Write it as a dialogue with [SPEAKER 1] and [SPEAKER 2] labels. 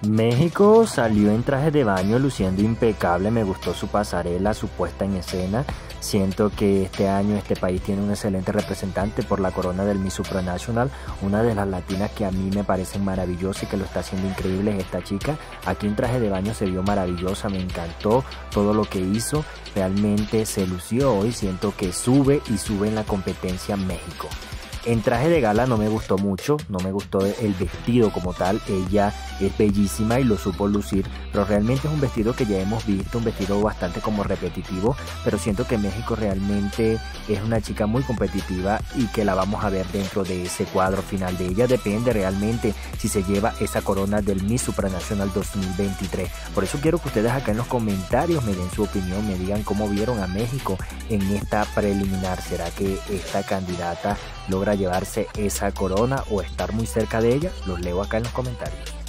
[SPEAKER 1] México salió en traje de baño luciendo impecable, me gustó su pasarela, su puesta en escena. Siento que este año este país tiene un excelente representante por la corona del Miss Supranational, una de las latinas que a mí me parecen maravillosas y que lo está haciendo increíble es esta chica. Aquí en traje de baño se vio maravillosa, me encantó todo lo que hizo, realmente se lució hoy, siento que sube y sube en la competencia México. En traje de gala no me gustó mucho, no me gustó el vestido como tal, ella es bellísima y lo supo lucir, pero realmente es un vestido que ya hemos visto, un vestido bastante como repetitivo, pero siento que México realmente es una chica muy competitiva y que la vamos a ver dentro de ese cuadro final. De ella depende realmente si se lleva esa corona del Miss Supranational 2023. Por eso quiero que ustedes acá en los comentarios me den su opinión, me digan cómo vieron a México en esta preliminar. ¿Será que esta candidata logra llevarse esa corona o estar muy cerca de ella? Los leo acá en los comentarios.